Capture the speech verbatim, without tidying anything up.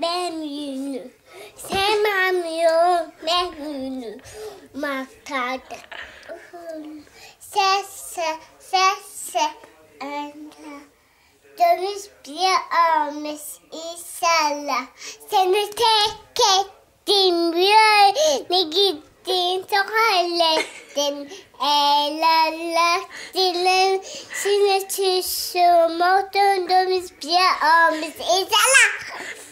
memnunum. Sevmem memnunum. Maktada. Sesse, sesse, anda. Domuz bir almış insallah. Seni tek ettim böyle gittin çok hallettin. Eylallah dilim seni tüşüm. Domuz bir almış insallah.